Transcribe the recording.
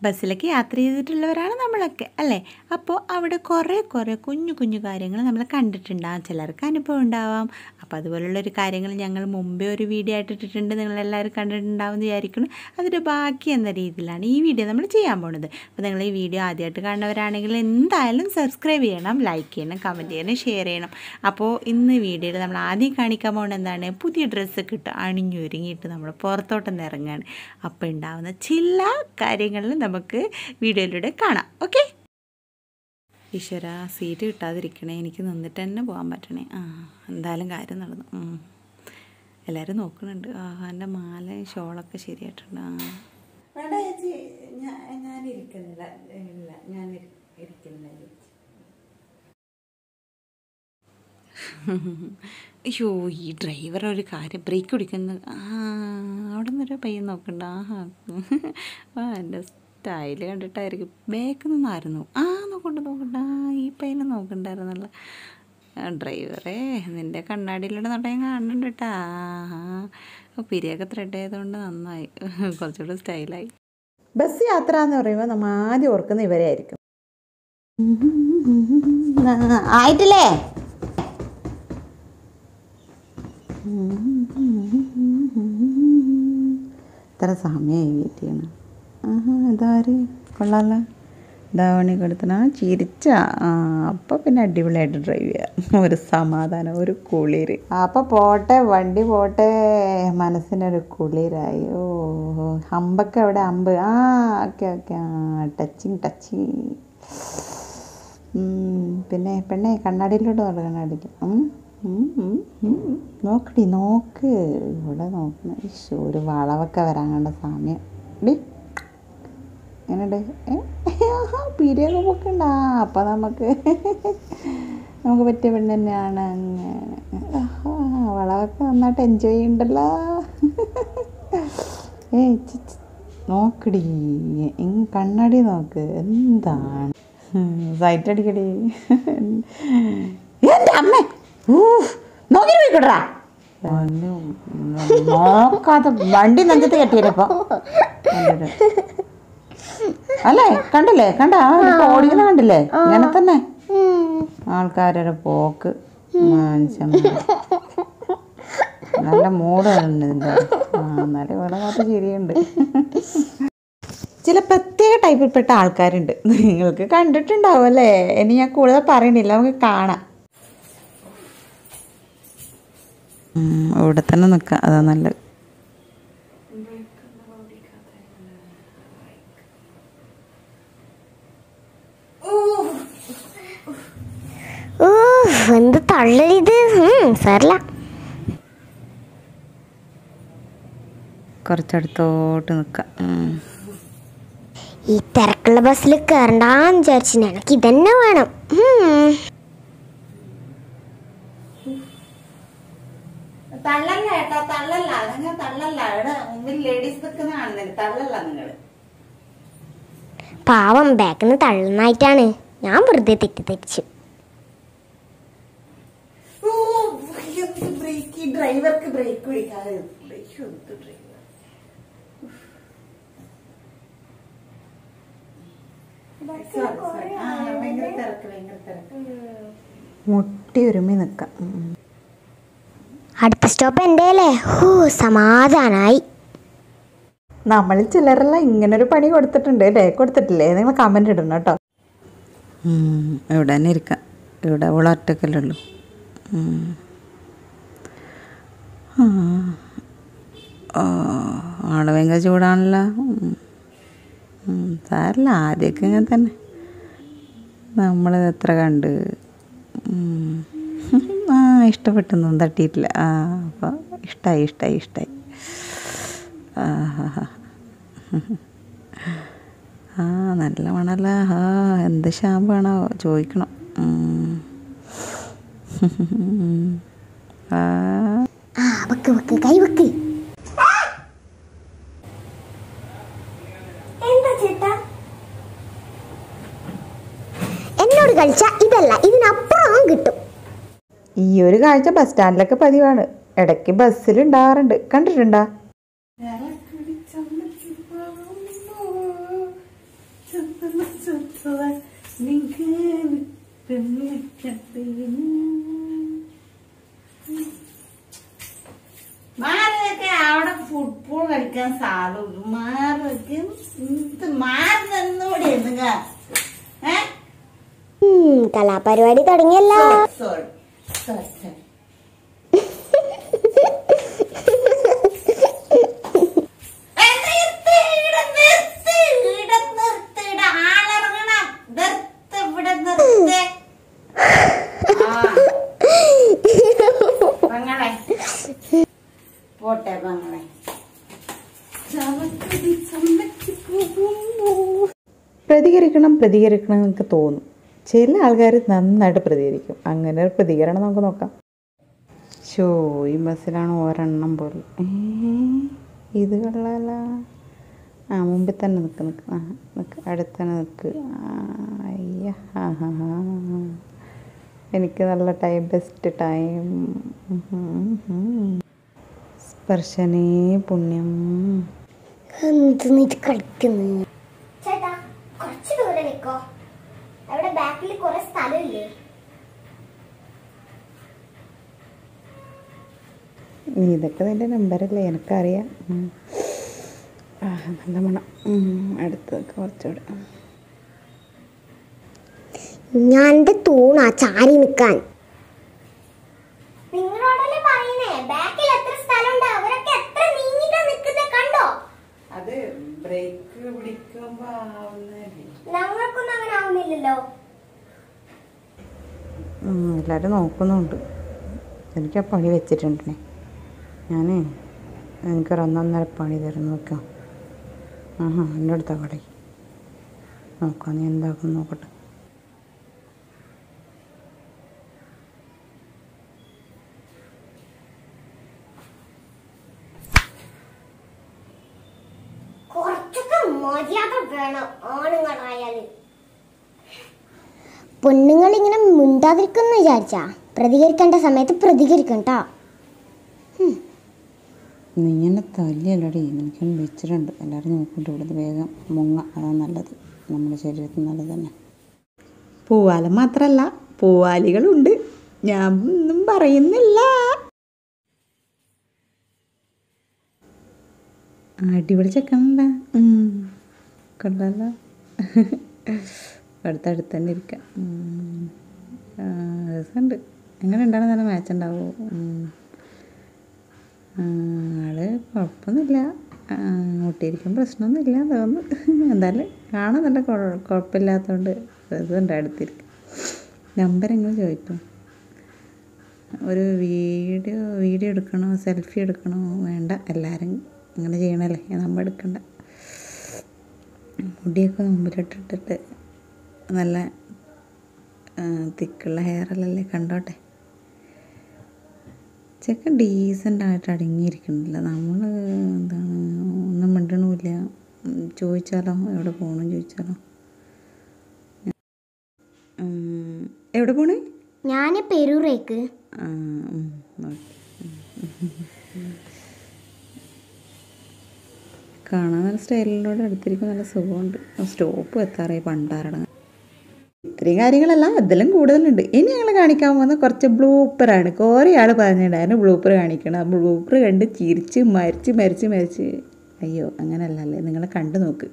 ബസ്സിലൊക്കെ യാത്ര ചെയ്തിട്ടുള്ളവരാണ് നമ്മളൊക്കെ അല്ലേ. അപ്പോൾ അവിടെ കുറേ കുഞ്ഞു കുഞ്ഞു കാര്യങ്ങൾ നമ്മൾ കണ്ടിട്ടുണ്ടാകും, ചിലർക്ക് അനുഭവം ഉണ്ടാവാം. അപ്പോൾ അതുപോലുള്ളൊരു കാര്യങ്ങൾ ഞങ്ങൾ മുമ്പേ ഒരു വീഡിയോ ആയിട്ട് ഇട്ടിട്ടുണ്ട്, നിങ്ങളെല്ലാവരും കണ്ടിട്ടുണ്ടാവും എന്ന് വിചാരിക്കുന്നു. അതിൻ്റെ ബാക്കി എന്ന രീതിയിലാണ് ഈ വീഡിയോ നമ്മൾ ചെയ്യാൻ പോകുന്നത്. അപ്പോൾ നിങ്ങൾ ഈ വീഡിയോ ആദ്യമായിട്ട് കാണുന്നവരാണെങ്കിൽ എന്തായാലും സബ്സ്ക്രൈബ് ചെയ്യണം, ലൈക്ക് ചെയ്യണം, കമൻറ്റ് ചെയ്യണം, ഷെയർ ചെയ്യണം. അപ്പോൾ ഇന്ന് വീഡിയോയിൽ നമ്മൾ ആദ്യം കാണിക്കാൻ പോകുന്നത് എന്താണ്, പുതിയ ഡ്രസ്സൊക്കെ ഇട്ട് അണിഞ്ഞൊരുങ്ങിയിട്ട് നമ്മൾ പുറത്തോട്ടൊന്ന് ഇറങ്ങുകയാണ്. അപ്പോൾ ഉണ്ടാവുന്ന ചില കാര്യങ്ങളിൽ നമുക്ക് വീഡിയോയിലൂടെ കാണാം. ഓക്കെ. ഈശ്വര, സീറ്റ് കിട്ടാതിരിക്കണേ, എനിക്ക് നിന്നിട്ട് തന്നെ പോകാൻ പറ്റണേ. എന്തായാലും കാര്യം നടന്നു. എല്ലാവരും നോക്കുന്നുണ്ട്. എൻ്റെ മാല ഷോളൊക്കെ ശരിയായിട്ടുണ്ട്. വേണ്ട ചേച്ചി, ഞാൻ ഇരിക്കുന്നില്ല. ഇല്ല, ഞാൻ ഇരിക്കുന്നില്ല ചേച്ചി. അയ്യോ, ഈ ഡ്രൈവർ ഒരു കാര്യം, ബ്രേക്ക് പിടിക്കുന്നത്. അവിടെ നിന്നൊരു പയ്യൻ നോക്കണ്ട. എൻ്റെ സ്റ്റൈല് കണ്ടിട്ടായിരിക്കും. ബാക്കിൽ നിന്നായിരുന്നു. നോക്കണ്ട, ഈ പയ്യനെ നോക്കണ്ടായിരുന്നല്ല. ഡ്രൈവറേ, നിൻ്റെ കണ്ണാടിയിലൂടെ നോട്ടം കാണുന്നുണ്ട് കേട്ടാ. പിരിയൊക്കെ ത്രെഡ് ചെയ്തുകൊണ്ട് നന്നായി, കുറച്ചുകൂടെ സ്റ്റൈലായി. ബസ് യാത്ര എന്ന് പറയുമ്പോൾ നമ്മൾ ആദ്യം ഓർക്കുന്ന ഇവരെ ആയിരിക്കും. ആയിട്ടില്ലേ? ഇത്ര സമയമായി വെയിറ്റ് ചെയ്യണം. ഇതാര് കൊള്ളാമല്ല, ധാവണി കൊടുത്തന ചിരിച്ച. അപ്പം പിന്നെ അടിപൊളിയായിട്ട് ഡ്രൈവ് ചെയ്യാം, ഒരു സമാധാനം, ഒരു കുളിര്. അപ്പം പോട്ടെ, വണ്ടി പോട്ടെ, മനസ്സിനൊരു കുളിരായി. അമ്പൊക്കെ എവിടെ? അമ്പ്. ഓക്കെ. ടച്ചിങ്. പിന്നെ പെണ്ണെ, കണ്ണാടിയിലോട്ട് നോക്ക്, കണ്ണാടിക്ക്. നോക്ക് ഇവിടെ നോക്കണം. ഒരു വളവൊക്കെ വരാൻ കണ്ട സമയം. ഡി എങ്ങനെയുണ്ട്? പീരിയൊക്കെ പൊക്കണ്ട. അപ്പം നമുക്ക് പറ്റിയ പെണ്ണ് തന്നെയാണ്. അങ്ങനെ വളവൊക്കെ നന്നായിട്ട് എൻജോയ് ചെയ്യണ്ടല്ലോ. നോക്കടി, കണ്ണാടി നോക്ക്. എന്താണ് സൈറ്റ് അടിക്കടി. എൻ്റെ അമ്മ നോക്കി പോയിക്കോട്ടാ. നോക്കാത്ത വണ്ടി നെഞ്ചത്ത് കെട്ടിയപ്പോ അല്ലേ? കണ്ടില്ലേ? ഓടിക്കുന്ന കണ്ടില്ലേ? ഇങ്ങനെ തന്നെ ആൾക്കാരുടെ പോക്ക്. മനുഷ്യന്മാർ നല്ല മൂടാണ് ഇതിൻ്റെ. എന്നാലും ഇവിടെ മാത്രം ശരിയുണ്ട്. ചില പ്രത്യേക ടൈപ്പിൽപ്പെട്ട ആൾക്കാരുണ്ട്, നിങ്ങൾക്ക് കണ്ടിട്ടുണ്ടാവും അല്ലേ? ഇനി ഞാൻ കൂടുതൽ പറയണില്ല, നമുക്ക് കാണാം. ഇവിടെ തന്നെ നിൽക്കാം, അതാ നല്ലത്. എന്ത് തള്ളലിത്. സാരല്ല, കുറച്ചടുത്തോട്ട് നിൽക്കാം. ഈ തിരക്കുള്ള ബസ്സിൽ കയറണ്ടാന്ന് വിചാരിച്ചു. എനിക്ക് ഇതന്നെ വേണം. തള്ളല്ല ഏട്ടാ, തള്ളല്ല. നിങ്ങൾ തള്ളല്ല. ഇവിടെ മുമ്പിൽ ലേഡീസ് നിൽക്കുന്ന കാണുന്നില്ല. തള്ളല്ല നിങ്ങൾ. പാവം, ബാക്കിൽ നിന്ന് തള്ളുന്നായിട്ടാണ്. ഞാൻ വെറുതെ തെറ്റിദ്ധരിച്ചു. ഡ്രൈവർക്ക് ബ്രേക്ക് പിടിക്കാതെ മുട്ടി ഒരുമി നിൽക്കാം. അടുത്ത സ്റ്റോപ്പ് എൻ്റെ അല്ലേ? സമാധാനായി. നമ്മളിൽ ചിലരെല്ലാം ഇങ്ങനൊരു പണി കൊടുത്തിട്ടുണ്ട് അല്ലേ? കൊടുത്തിട്ടില്ലേ? നിങ്ങൾ കമൻ്റ് ഇടണം കേട്ടോ. ഇവിടെ തന്നെ ഇരിക്കാം. ഇവിടെ അവൾ ഒറ്റക്കല്ലുള്ളൂ. ആള് ഭയങ്കര ചൂടാണല്ലോ. സാരല്ല, ആദ്യമൊക്കെ ഇങ്ങനെ തന്നെ. നമ്മളിത് എത്ര കണ്ട്. ഇഷ്ടപ്പെട്ടൊന്നും തട്ടിയിട്ടില്ല. അപ്പോൾ ഇഷ്ടമായി. നല്ല മണല്ല. എന്ത് ഷാമ്പാണോ ചോദിക്കണം. കൈ വെക്ക്. എന്താ ചേട്ടാ എന്നോട് കളിച്ച ഇതല്ല, ഇതിനപ്പുറം കിട്ടും. ഈ ഒരു കാഴ്ച ബസ് സ്റ്റാൻഡിലൊക്കെ പതിവാണ്. ഇടയ്ക്ക് ബസ്സിൽ ഉണ്ടാകാറുണ്ട്. കണ്ടിട്ടുണ്ടാ? മാരൊക്കെ അവിടെ ഫുട്ബോൾ കളിക്കാൻ സാധനം മാരൊക്കെ മാറി നിന്നൂടെ നിങ്ങൾ കലാപരിപാടി തുടങ്ങിയല്ലോ. Sorry sorry sorry. പോട്ടെ പങ്ങളെ. പ്രതികരിക്കണം എന്നൊക്കെ തോന്നും. ചില ആൾക്കാർ നന്നായിട്ട് പ്രതികരിക്കും. അങ്ങനെ ഒരു പ്രതികരണം നമുക്ക് നോക്കാം. ഈ ബസ്സിലാണ് ഒരെണ്ണം പോലും. ഇത് കൊള്ളാല. മുമ്പിൽ തന്നെ നിൽക്ക് അടുത്ത് തന്നെ നിൽക്ക്. അയ്യ എനിക്ക് നല്ല ടൈം, ബെസ്റ്റ് ടൈം. സ്പർശനേ പുണ്യം. കളിക്കുന്നു ചേട്ടാ, കുറച്ച് ദൂരെ നിക്കോ. അവിടെ ബാക്കിൽ കുറെ സ്ഥലമില്ലേ? ഇതൊക്കെ നിന്റെ നമ്പറല്ലേ, എനിക്കറിയാം. നല്ല മണം. അടുത്ത് കുറച്ചുകൂടെ. ഞാൻ തൂണാ ചാരി നിക്കാൻ. നിങ്ങളോടല്ലേ പറയുന്നേ, ബാക്കിൽ എത്ര സ്ഥലമുണ്ട്, അവരൊക്കെ എത്ര നീങ്ങിട്ടാ നിൽക്കുന്നത് കണ്ടോ? അത് ബ്രേക്ക് പിടിക്കുമ്പോ ഞങ്ങൾക്കൊന്നും അങ്ങനെ ആവുന്നില്ലല്ലോ. എല്ലാവരും നോക്കുന്നുണ്ട്. എനിക്ക് ആ പണി വെച്ചിട്ടുണ്ടേ. എനിക്കൊരു 1.5 പണി തരും. നോക്കാം. എൻ്റെ അടുത്ത കട നോക്കാം. നീ എന്താക്കും നോക്കട്ടെ. കുറച്ചൊക്കെ മര്യാദ വേണം ആണുങ്ങളായാലും. പെണ്ണുങ്ങൾ ഇങ്ങനെ മിണ്ടാതിരിക്കുന്നു വിചാരിച്ചാ പ്രതികരിക്കേണ്ട സമയത്ത് പ്രതികരിക്കണ്ട. നീ എന്നെ തല്ലിയല്ലടി. എനിക്കൊന്ന് വെച്ചിട്ടുണ്ട്. എല്ലാവരും നോക്കിയിട്ട് ഇവിടുന്ന് വേഗം മുങ്ങ. അതാണ് നല്ലത്. നമ്മുടെ ശരീരത്തിന് നല്ലത് തന്നെ. പൂവാലം മാത്രമല്ല, പൂവാലികളുണ്ട്. ഞാൻ ഒന്നും പറയുന്നില്ല. അടിപൊളി ചെക്കനുണ്ടാ. കൊള്ളാലോ. അടുത്തടുത്ത് തന്നെ ഇരിക്കാം. രസമുണ്ട്. എങ്ങനെ ഉണ്ടാകുന്ന നല്ല മാച്ച് ഉണ്ടാവുമോ? ആള് കുഴപ്പമൊന്നുമില്ല. ഒട്ടിയിരിക്കും പ്രശ്നമൊന്നുമില്ല തോന്നുന്നു. എന്തായാലും കാണാൻ നല്ല കുഴപ്പമില്ലാത്തതുകൊണ്ട് രസമുണ്ട് അടുത്തിരിക്കും. നമ്പർ എങ്ങനെ ചോദിക്കും? ഒരു വീഡിയോ എടുക്കണോ സെൽഫി എടുക്കണോ? വേണ്ട, എല്ലാവരും അങ്ങനെ ചെയ്യണല്ലേ, നമ്മൾ എടുക്കണ്ട. മുടിയൊക്കെ മുമ്പിലിട്ടിട്ട് നല്ല തിക്കുള്ള ഹെയറല്ലേ, കണ്ടോട്ടെ. ചെക്കൻ ഡീസൻ്റായിട്ട് അടങ്ങിയിരിക്കണില്ല. നമ്മൾ എന്താണ് ഒന്നും മിണ്ടണമില്ല. ചോദിച്ചാലോ എവിടെ പോകണം ചോദിച്ചാലോ. എവിടെ പോണേ? ഞാൻ പെരൂറേക്ക്. കാണാൻ നല്ല സ്റ്റൈലിലൂടെ അടുത്തിരിക്കും. നല്ല സുഖമുണ്ട്. സ്റ്റോപ്പ് എത്താറായി പണ്ടാറട. ഇത്രയും കാര്യങ്ങളല്ല, അതിലും കൂടുതലുണ്ട്. ഇനി ഞങ്ങൾ കാണിക്കാൻ പോകുന്ന കുറച്ച് ബ്ലൂപ്പറാണ്. കുറേ ആൾ പറഞ്ഞിട്ടുണ്ടായിരുന്നു ബ്ലൂപ്പർ കാണിക്കണം. ആ ബ്ലൂപ്പർ കണ്ട് ചിരിച്ച് മരിച്ച് അയ്യോ അങ്ങനെയല്ലല്ലേ, നിങ്ങളെ കണ്ടു നോക്ക്.